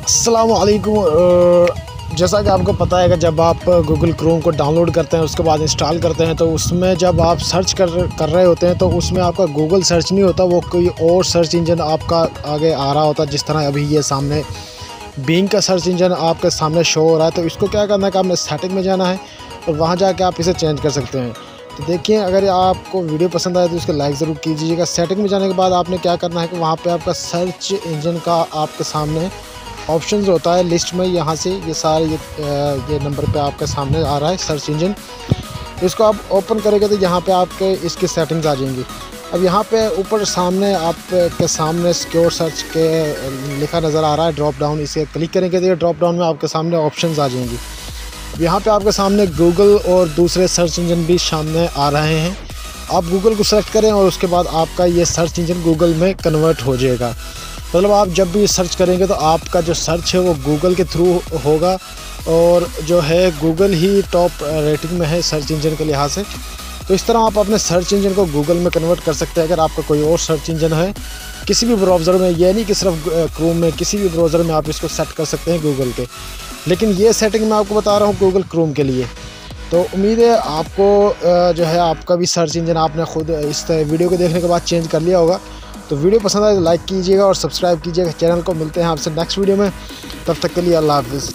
अस्सलामुअलैकुम। जैसा कि आपको पता है कि जब आप गूगल क्रोम को डाउनलोड करते हैं उसके बाद इंस्टॉल करते हैं तो उसमें जब आप सर्च कर रहे होते हैं तो उसमें आपका गूगल सर्च नहीं होता, वो कोई और सर्च इंजन आपका आगे आ रहा होता है। जिस तरह अभी ये सामने बिंग का सर्च इंजन आपके सामने शो हो रहा है। तो इसको क्या करना है कि आपने सेटिंग में जाना है और वहाँ जाके आप इसे चेंज कर सकते हैं। तो देखिए, अगर आपको वीडियो पसंद आए तो उसको लाइक ज़रूर कीजिएगा। सेटिंग में जाने के बाद आपने क्या करना है कि वहाँ पे आपका सर्च इंजन का आपके सामने ऑप्शंस होता है लिस्ट में। यहाँ से ये सारे ये नंबर पे आपके सामने आ रहा है सर्च इंजन। इसको आप ओपन करेंगे तो यहाँ पे आपके इसकी सेटिंग्स आ जाएंगी। अब यहाँ पे ऊपर सामने आपके सामने सिक्योर सर्च के लिखा नज़र आ रहा है ड्रॉप डाउन। इसे क्लिक करेंगे तो ये ड्रॉप डाउन में आपके सामने ऑप्शंस आ जाएंगी। यहाँ पे आपके सामने गूगल और दूसरे सर्च इंजन भी सामने आ रहे हैं। आप गूगल को सेलेक्ट करें और उसके बाद आपका ये सर्च इंजन गूगल में कन्वर्ट हो जाएगा। मतलब आप जब भी सर्च करेंगे तो आपका जो सर्च है वो गूगल के थ्रू होगा और जो है गूगल ही टॉप रेटिंग में है सर्च इंजन के लिहाज से। तो इस तरह आप अपने सर्च इंजन को गूगल में कन्वर्ट कर सकते हैं। अगर आपका कोई और सर्च इंजन है किसी भी ब्राउज़र में, यह नहीं कि सिर्फ क्रोम में, किसी भी ब्राउज़र में आप इसको सेट कर सकते हैं गूगल के। लेकिन ये सेटिंग मैं आपको बता रहा हूँ गूगल क्रोम के लिए। तो उम्मीद है आपको जो है आपका भी सर्च इंजन आपने खुद इस वीडियो को देखने के बाद चेंज कर लिया होगा। तो वीडियो पसंद आए तो लाइक कीजिएगा और सब्सक्राइब कीजिएगा चैनल को। मिलते हैं आपसे नेक्स्ट वीडियो में, तब तक के लिए अल्लाह हाफ़िज़।